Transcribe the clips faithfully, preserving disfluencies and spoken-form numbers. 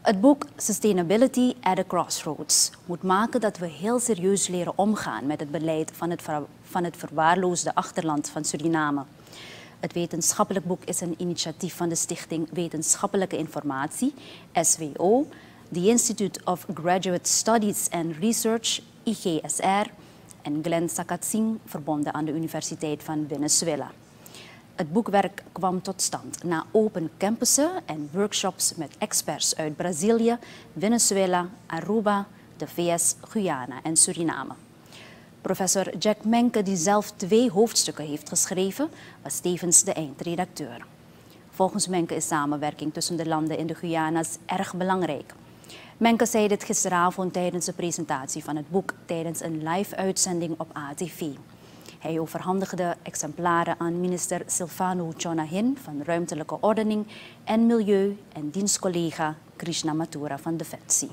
Het boek Sustainability at a Crossroads moet maken dat we heel serieus leren omgaan met het beleid van het, ver, van het verwaarloosde achterland van Suriname. Het wetenschappelijk boek is een initiatief van de Stichting Wetenschappelijke Informatie, S W O, the Institute of Graduate Studies and Research, I G S R, en Glenn Sakatsing, verbonden aan de Universiteit van Venezuela. Het boekwerk kwam tot stand na open campussen en workshops met experts uit Brazilië, Venezuela, Aruba, de V S, Guyana en Suriname. Professor Jack Menke, die zelf twee hoofdstukken heeft geschreven, was tevens de eindredacteur. Volgens Menke is samenwerking tussen de landen in de Guyana's erg belangrijk. Menke zei dit gisteravond tijdens de presentatie van het boek tijdens een live-uitzending op A T V. Hij overhandigde exemplaren aan minister Silvano Chonahin van Ruimtelijke Ordening en Milieu en dienstcollega Krishna Mathura van Defensie.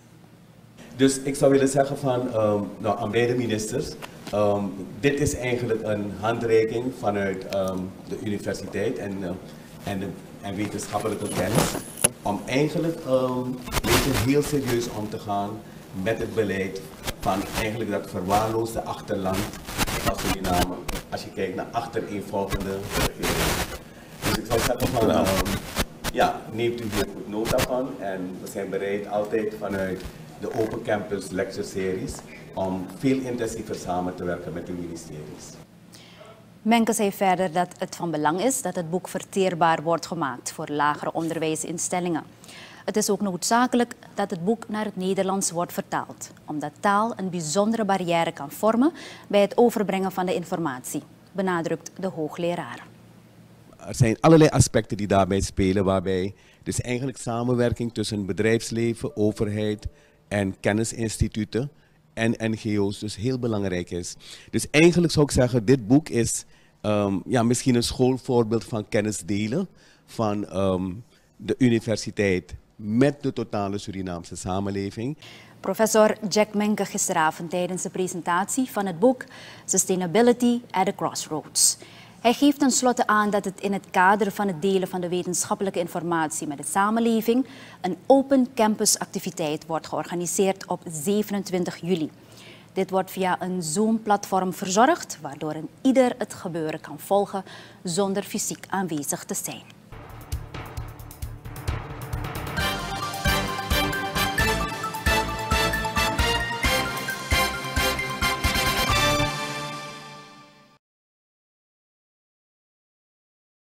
Dus ik zou willen zeggen van, um, nou, aan beide ministers, um, dit is eigenlijk een handreiking vanuit um, de universiteit en, uh, en, de, en wetenschappelijke kennis, om eigenlijk um, heel serieus om te gaan met het beleid van eigenlijk dat verwaarloosde achterland van Suriname, als je kijkt naar achtereenvolgende regeringen. Dus ik zou zeggen van, um, ja, neemt u hier goed nota van en we zijn bereid altijd vanuit de Open Campus Lecture Series om veel intensiever samen te werken met de ministeries. Menke zei verder dat het van belang is dat het boek verteerbaar wordt gemaakt voor lagere onderwijsinstellingen. Het is ook noodzakelijk dat het boek naar het Nederlands wordt vertaald, omdat taal een bijzondere barrière kan vormen bij het overbrengen van de informatie, benadrukt de hoogleraar. Er zijn allerlei aspecten die daarbij spelen, waarbij dus eigenlijk samenwerking tussen bedrijfsleven, overheid en kennisinstituten en N G O's dus heel belangrijk is. Dus eigenlijk zou ik zeggen, dit boek is um, ja, misschien een schoolvoorbeeld van kennis delen van um, de universiteit met de totale Surinaamse samenleving. Professor Jack Menke gisteravond tijdens de presentatie van het boek Sustainability at a Crossroads. Hij geeft tenslotte aan dat het in het kader van het delen van de wetenschappelijke informatie met de samenleving een open campus activiteit wordt georganiseerd op zevenentwintig juli. Dit wordt via een Zoom-platform verzorgd, waardoor een ieder het gebeuren kan volgen zonder fysiek aanwezig te zijn.